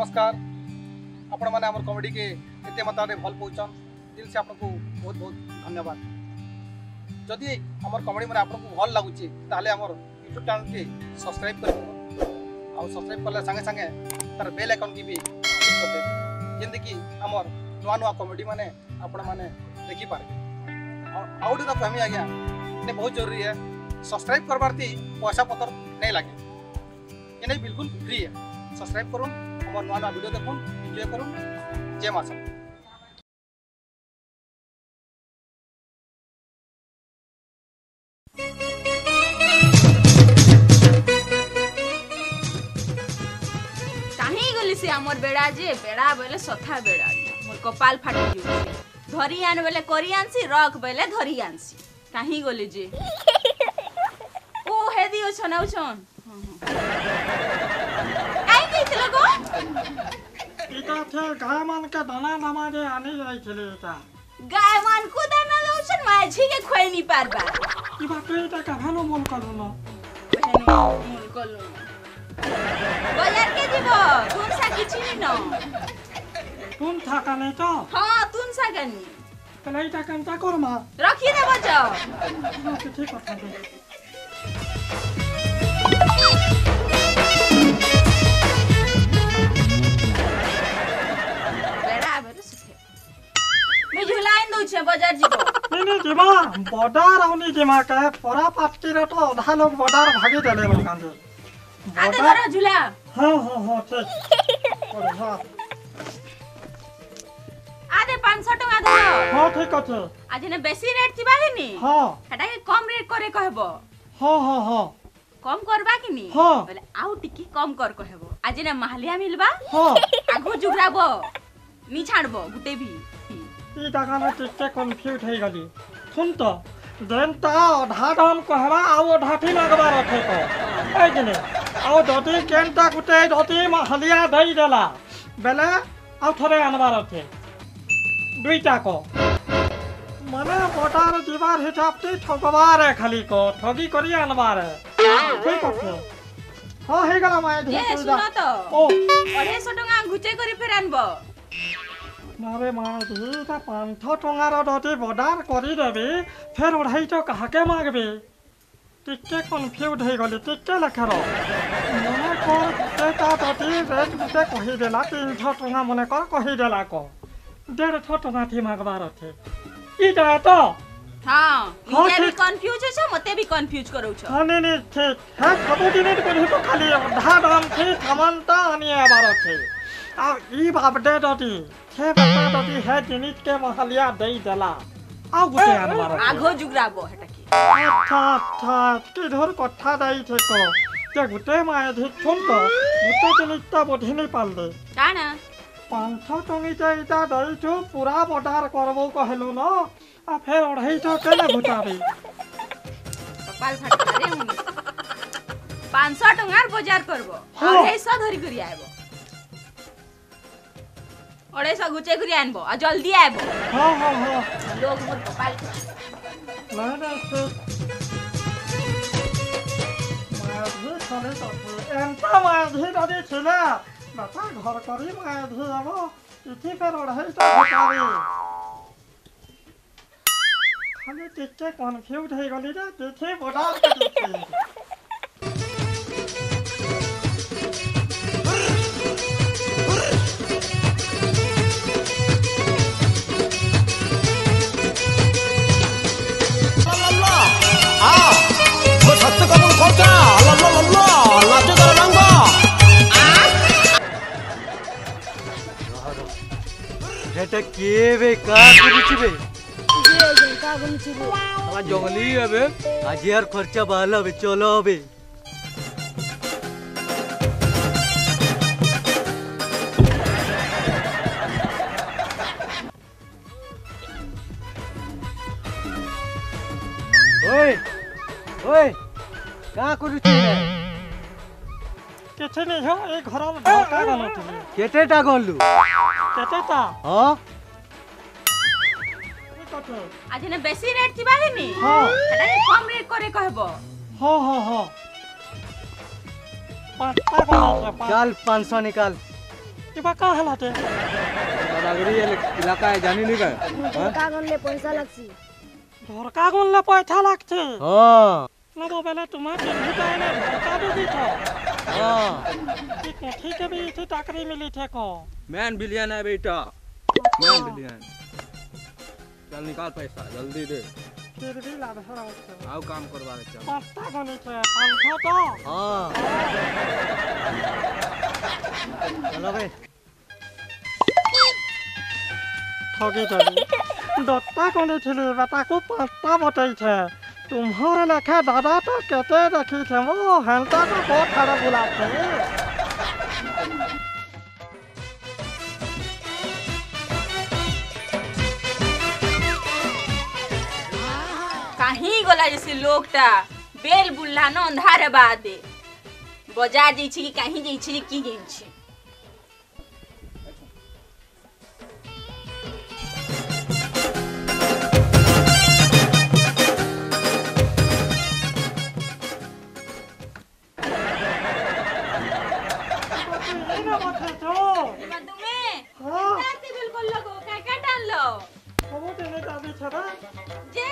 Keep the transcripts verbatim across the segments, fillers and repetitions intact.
नमस्कार आपण मैंने आम कॉमेडी के एत मात्रा भल पाचन दिल से आपको बहुत बहुत धन्यवाद। जदि आम कॉमेडी मैंने आपको भल लगुच ताले आम यूट्यूब चैनल के सब्सक्राइब कर आउ सब्सक्राइब कले संगे संगे तार बेल आइकन की भी क्लिक कर दे जेंति कि आमर नुआ नुआ कॉमेडी माने आपण माने देखि पारे। आउ तो कहमी आज्ञा ने बहुत जरूरी है सब्सक्राइब करबार थी पैसा पतर नहीं लगे ये बिल्कुल फ्री है। सब्सक्राइब करूँ हमारे नुआ नुआ वीडियो देखूँ एंजॉय करूँ। जय माता। कहीं गली से हमर बेड़ा जे बेड़ा बोले सथा बेड़ा मोर कपाल फाटी जो धरी आन बोले करी आनसी रख बोले धरी आनसी कहीं गली जे ओ हे दियो छनाउ छन आई गई थलो गो इटा थे गाय मान के दाना नामा जे आनी जाई छले इटा गाय मान को दाना लउछन माझी के खोई नहीं पारबा ई बात इटा का भानो मोल करू न बहनो मोल कलो बाजार के दिबो तुम सा किछि न तुम थाका नहीं तो हां तुम सा गनी पलाई ता कंता करमा रखी दे बच्चा किथे कथा दे बेड़ा बेरे सुखे मैं झुलाइन दउ छे बाजार जीबो नहीं नहीं जीवा बॉर्डर आउनी जीमा का परा पाटकी रे तो आधा लोग बॉर्डर भागी देले मन कांदे आते धरो झुला हां हां हां ठीक और हां आदे पाँच सौ टका धरो हां ठीक আছে आज ने बेसी रेट थिबा कि हां हटा के कम रेट करे कहबो हां हां हां कम करबा कि नी हां बोले आउ टिकी कम कर कहबो आज ने महलिया मिलबा हां आगो जुगराबो नी छाड़बो गुटे भी ई दागा ना टिके कंफ्यूज हे गली सुन तो देनता आधा दाम कहबा आउ ढाठी लगबा रखे को ए जने आउ दती केनता गुटे दती महलिया दई देला बेले आउ थरे आनबा रखे दुईटा को माने बटार जीवार हिसाब से ठगबार है खाली को ठगी करी आनबार है ठीक है हां हे गला माय ये सुनो तो ओ अढ़ाई सौ टका गुचे करी फेर आनबो मारे माय धीता पाँच सौ टंगार दती बडार करी देबे फेर अढ़ाई सौ काके मागबे टिके कन्फ्यूज हे गली टिके लखरो मने कर तेता दती रेट गुटे कहि देला तीन सौ टंगा मने कर कहि देला को डेढ़ सौ टका थी मागबार थे इटा तो हां हाँ, ये भी ठीक। कंफ्यूज छ मते भी कंफ्यूज करू छ हां नहीं नहीं ठीक है खबो दिने को तो खाली आधा दाम थी सामानता आनिए बार थे आ ई बाप दे दती छे बता दती है जिनिस के महलिया दई देला आ गुटे आन बार आगो जुगराबो हटा के अच्छा अच्छा की धर कथा दई थे को ते गुटे माय धी सुन तो गुटे जिनिसता बधी नहीं पाल दे काना पाँच सौ टंगी चाहिए दई छु पूरा बटार करबो कहलु न आ फेर अढ़ाई सौ केना घुटाबे कपाल फाटा रे मुनी पाँच सौ टंगार बाजार करबो हाँ। अढ़ाई सौ धरी करी आइबो अढ़ाई सौ गुचे करी आनबो आ जल्दी आइबो हां हां हां लोग मोर कपाल ना ना से माधी चले तो एंता माधी दादी छिला बता घर करी माधी आबो इथि फेर अढ़ाई सौ घुटाबे खाली टिके कन्फ्यूज हे गली रे देखे बड़ा के देखे এটা কে বে কাজ করিছি বে যে যে কা গুনছি রে আমার জঙ্গলি হবে আজ আর খরচা ভালো হবে চলো হবে ওই ওই কা করিছি রে केथे नहीं हो ए घर में ढका बनथली কেটেটা গলু केथे ता हां ई कथे आज ने बेसी रेट थिबा कि नी हां हटा के कम रेट करे कहबो हां हां हां पाँच का बना चल पाँच सौ निकाल ये बा का हलाते दादागिरी इलाका है जानी नहीं का ढोका गनले पैसा लगसी ढोरका गुनले पैसा लागছে हां ना तो पहले तुम्हें चिन्हित है ना ढोरका दे दी था हां ठीक है ठीक है भी इसे टाकरी मिली थे को मैन बिलियन है बेटा मैन बिलियन चल निकाल पैसा जल्दी दे फिर भी लाभ है उससे आओ काम करवा दे चल पास्ता गुनी थे पंखा तो हां चलो बे ठगी ठगी दत्ता कोने छिले बेटा को पास्ता बताई थे तुम्हारे लेखा दादा तो कहते रखी थे वो हंता को बहुत खराब बुलाते कहीं गला जैसे लोगटा बेल बुल्ला न अंधारे बादे बाजार जाइ छी कहीं जाइ छी की जाइ छी बिल्कुल लगो का का डाल लो वो देने का भी छड़ा जे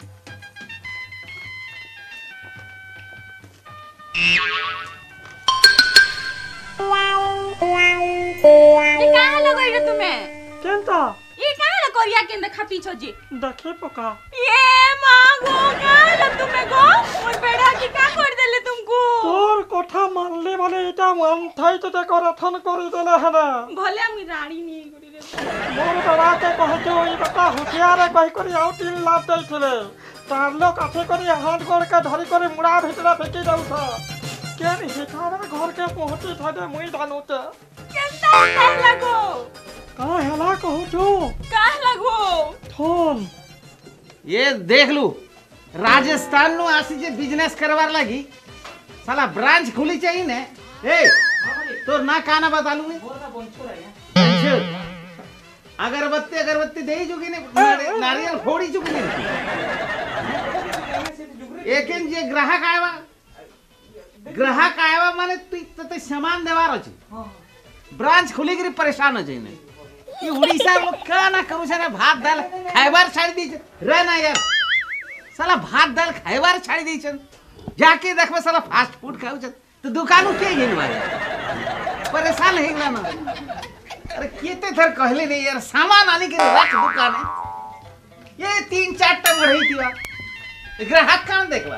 ये कहाँ लगो इधर तुम्हें केंता ये कहाँ लग कोरिया के अंदर खापी छो जी देखे पका ये मांगो कहाँ लग तुम्हें गो और बेड़ा की का कर देले तुमको तोर कोठा मानले वाले इटा मन थाई तो देखो रथन करी देले है ना भले हम रानी नहीं करी रे मोर बड़ा के कहतो ई बता होशियार कहि करी आउ तीन लाख दई थले तार लोग काठे करी हाथ गोड़ के धरी करी मुड़ा भितरा फेंकी दउ था केन हिठारा घर के पहुंची थादे मुई दानुते केंता का लगो का हला कहू तू का लगो थोन ये देख लू राजस्थान नु आसी जे बिजनेस करवार लगी साला ब्रांच खुली चाहिए ने ए तोर ना काना बता लू अगरबत्ती अगरबत्ती दे चुकी ने नारियल फोड़ी चुकी ने एक जे ग्राहक आवा ग्राहक आवा माने तू तते सामान देवार अछि ब्रांच खुली करी परेशान हो जाइने ये उड़ीसा लोग का ना करू छे भात दाल खाइबार छाड़ी दी रे ना यार साला भात दाल खाइबार छाड़ी दी छन जाके देखबे साला फास्ट फूड खाउ छ तो दुकानु के गिनवा परेशान हे गला ना अरे केते थर कहले नहीं यार सामान आने के रख दुकान है ये तीन चार टा बढ़ई थीवा ग्राहक कान देखला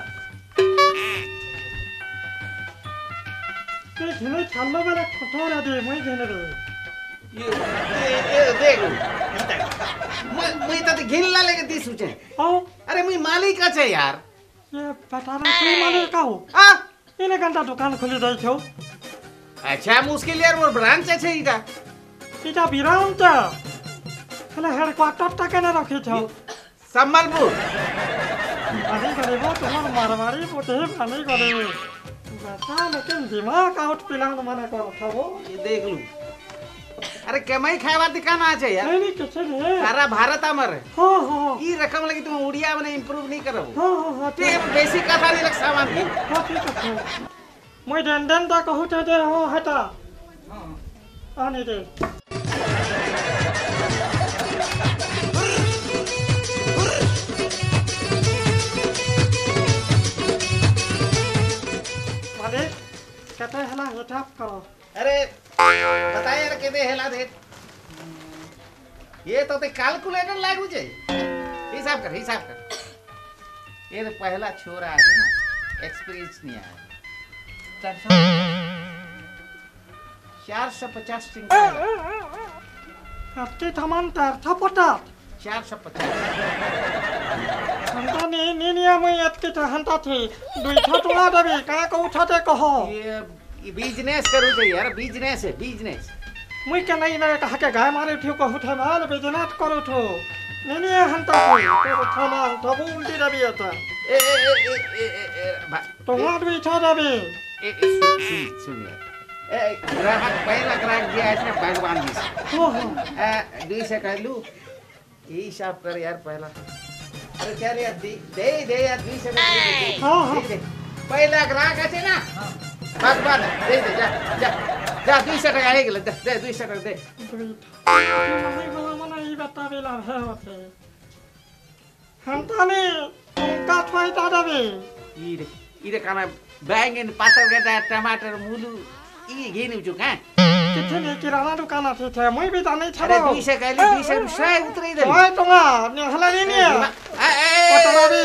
के घिने छल्लो वाला खटोरा दे मैं घिने रे ये ये ये देख मैं मैं तो घिनला लेके दी सोचे आओ अरे मैं मालिक আছে यार ये पता ना कोई माने का हो आ इने घंटा दुकान खुली दई छौ अच्छा मुश्किल यार मोर ब्रांच আছে इटा इटा बिराम ता हले हेडक्वार्टर तक ने रखी छौ संबलपुर अरे करे वो तुम्हार मारवाड़ी बोते पानी करे बता लेकिन दिमाग आउट पिलान माने को था वो ये देख लू अरे कमाई खावा दुकान আছে यार नहीं नहीं किसे रे सारा भारत अमर हां हां ई रकम लगी तुम उड़िया में इंप्रूव नहीं करबो हां हां ते बेसी कथा नहीं लग सामान की हां ठीक है मैं देन देन ता कहू ते दे हो हटा हां आने दे मालिक कहते हला हिसाब करो अरे बताए यार केदे हेला दे ये तो ते कैलकुलेटर लागू छे हिसाब कर हिसाब कर ये तो पहला छोरा है ना एक्सपीरियंस नहीं आया चार सौ पचास आपके थमान तार था पटा चार सौ पचास हंता ने ने ने मैं अतके था हंता थे दुई था टुला दबे का को उठाते कहो ये ये बिजनेस करू छे यार बिजनेस है बिजनेस मैं के नहीं ना कहा के गाय मारे उठियो को उठे माल बिजनेस करो थो ने ने हंता थे तो थमान तब उल्टी दबे आता ए ए ए ए तो हाथ भी था दबे ए सुन सुन यार ए ग्राहक पहला ग्राहक दिया है ना भगवान जी से हो हो ए दुई से कह लू ये हिसाब कर यार पहला अरे चल यार दे दे दे यार दुई से हां हां पहला ग्राहक है ना भगवान दे दे जा जा जा दुईशे टका हे गेल दे दे दुईशे टका दे नहीं बोला मना ई बता बेला है होते हम ताने टंका थोइता देबे इरे इरे काना बैंगन पातर गटा टमाटर मुलु ई घेनु छु का किथे ने किराना दुकान आथे थे मुई भी जानै छ अरे दुईशे कहले दुईशे रुपैया उतरै दे ओए टंगा ने हला नि ने पटवा रे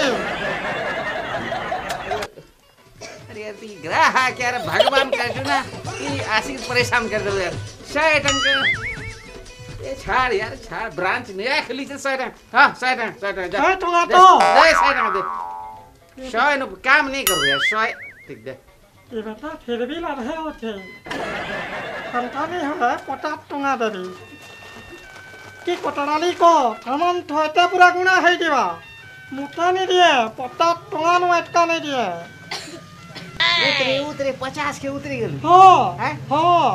अरे यार ती ग्राहक यार भगवान कहछु ना ई आशिक परेशान कर दो यार सौ टंका ए छाड़ यार छाड़ ब्रांच नया खुली छ सौ टंका हां सौ टंका सौ टंका ओए टंगा तो दे सौ टंका दे सौ न काम नहीं करो यार सौ ठीक दे ये बेटा फिर भी ला रहे होते संतानी है पचास टंगा देबी कि कटराली को सामान थोइते पूरा गुना है दिवा मुठा नहीं दिए पचास टंगा नु अटका नहीं दिए उतरे उतरे पचास के उतरी गेल हां हैं हां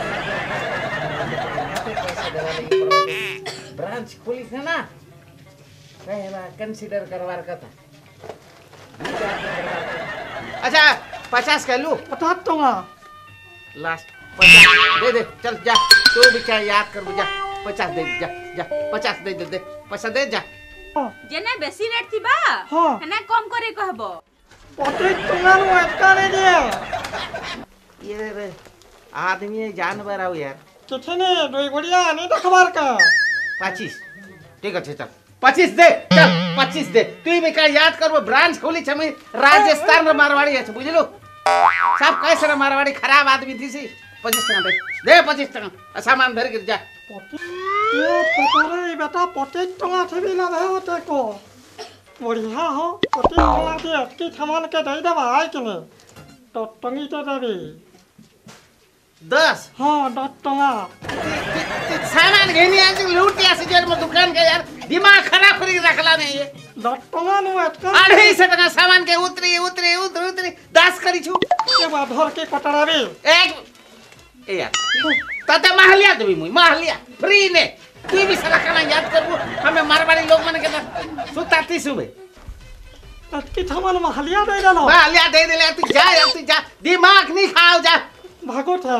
ब्रांच खोली है ना कहला कंसीडर करवार कथा अच्छा पचास कर लू पचास टंगा लास्ट पचास दे दे चल जा तू बेचारा याद कर जा पचास दे जा जा पचास दे दे दे पैसा दे जा जेने बेसी रेट थिबा हां हना कम करे कहबो पचास टंगा नु अटका नहीं दिए ये रे आदमी जानवर आओ यार किथे ने दोई गुड़िया नहीं देखबार का पच्चीस ठीक है चल पच्चीस दे चल पच्चीस दे तू भी का याद करबो ब्रांच खोली छमे राजस्थान रे मारवाड़ी है बुझलो सब कैसे रे मारवाड़ी खराब आदमी थी सी पच्चीस टका दे दे पच्चीस टका सामान भर के जा ये पकड़े बेटा पचास टंगा थे भी ना है होते को बढ़िया हो पचास टंगा दे अटकी सामान के दे देबा आइ के तो टंगी तो देबी दस हाँ दस टंगा सामान घेनी आज लूट या से जेल में दुकान के यार दिमाग खराब कर रखला नहीं ये दस टंगा नु अटका अढ़ाई सौ टका सामान के उतरी उतरी उतरी उतरी दस करी छु के बाद धर के कटराबी एक ए यार तते महलिया देबी मुई महलिया फ्री ने तू भी सारा खाना याद करबो हमें मारवाड़ी लोग मन के सुताती सुबे अटकी सामान महलिया दे देलो महलिया दे देले तू जा यार तू जा दिमाग नहीं खाओ जा भागो था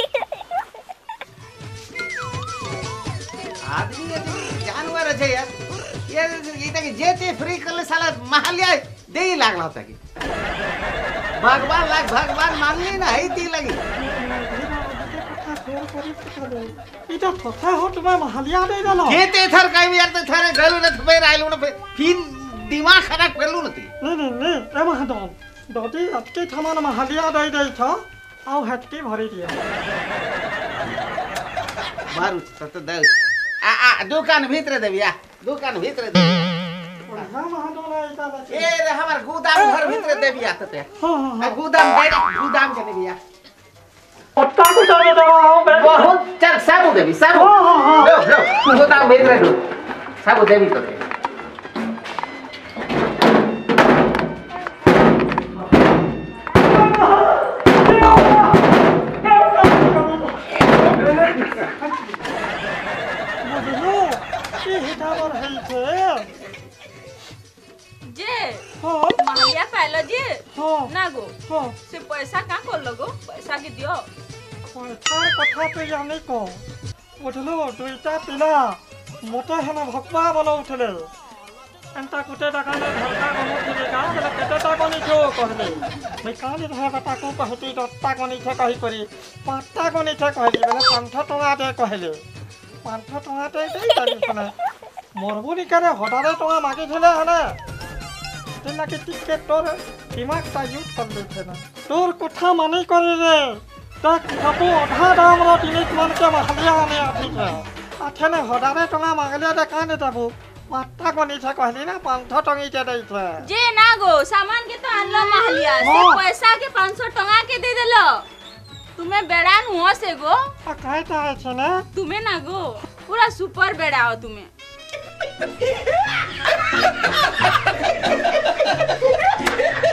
आदमी ये जानवर है यार ये इता के जेते फ्री करले साला महलिया दे ही लागला होता की भगवान लाग भगवान मान ली ना है ती लगी इटा थोथा हो तुम्हें महलिया दे देलो जेते थर कई यार तो थारे गलू न थपे राइलू न फिन दिमाग खराब करलू न ती नहीं नहीं नहीं ए महादम दोती अटकी सामान महलिया दे दे छ आउ हटकी भरी दिया मारू त दे आ आ दुकान भीतर देबिया दुकान भीतर दे हां महादम इटा ए रे हमर गोदाम घर भीतर देबिया तते हां हां गोदाम दे गोदाम के देबिया पत्ता को दे दो बहुत चल साबु देबी साबु हां हां लो लो गोदाम भीतर लो साबु देबी तते जे हां महलिया पालो जे हां ना गो हां से पैसा का कर लगो पैसा के दियो पैसा कथा तो जाने को बुझलो दुईटा पिला मोटे हना भक्वा बनो उठले एंता कुटे टाका ने धरका को उठले का बोले केते टाका नि छो कहले मैं काली रहे बता को कहती दत्ता को नि छे कहि करी पांचटा को नि छे कहली बोले पाँच सौ टका दे कहले पाँच सौ टका दे दे तारी सने मोरबुनी करे हटारे टका मागे थले हने तेना के टिकट तोर दिमाग ता यूज कर लेथे ना तोर कथा मानी करे रे तक सबो आधा दाम रो जिनिस मन के महलिया ने आथि छे आथे ने हटारे टका मागले दे काने ताबू पाँचटा को नि छे कहली ना पाँच सौ टंगी के दे छे जे ना गो सामान के तो आनलो महलिया से हाँ। पैसा के पाँच सौ टका के दे देलो तुम्हें बेड़ा नुआ से गो आ काहे ता छे ना तुम्हें ना गो पूरा सुपर बेड़ा हो तुम्हें